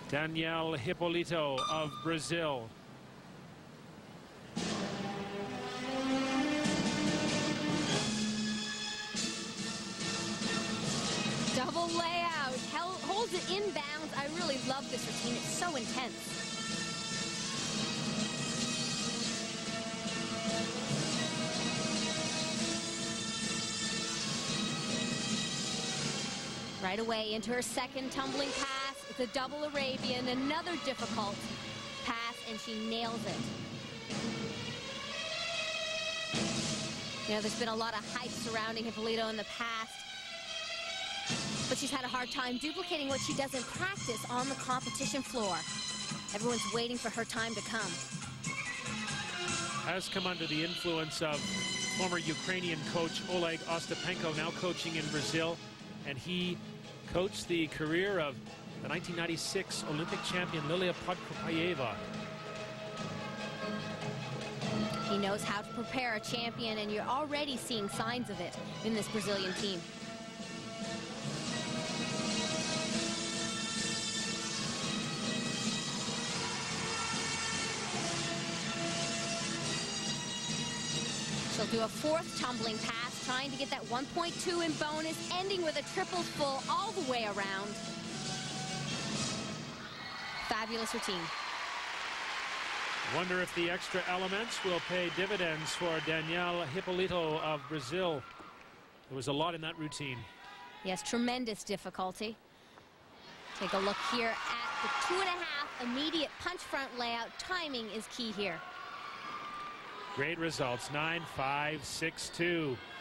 Danielle Hipólito of Brazil. Double layout, holds it inbounds. I really love this routine. It's so intense. Right away into her second tumbling pass. It's a double Arabian, another difficult pass, and she nails it. You know, there's been a lot of hype surrounding Hipólito in the past, but she's had a hard time duplicating what she does in practice on the competition floor. Everyone's waiting for her time to come. Has come under the influence of former Ukrainian coach Oleg Ostapenko, now coaching in Brazil, and he coached the career of the 1996 Olympic champion Lilia Podkopayeva. He knows how to prepare a champion, and you're already seeing signs of it in this Brazilian team. She'll do a fourth tumbling pass, trying to get that 1.2 in bonus, ending with a triple full all the way around. Fabulous routine. Wonder if the extra elements will pay dividends for Danielle Hipólito of Brazil. There was a lot in that routine. Yes, tremendous difficulty. Take a look here at the 2.5 immediate punch front layout. Timing is key here. Great results, 9-5, 6-2.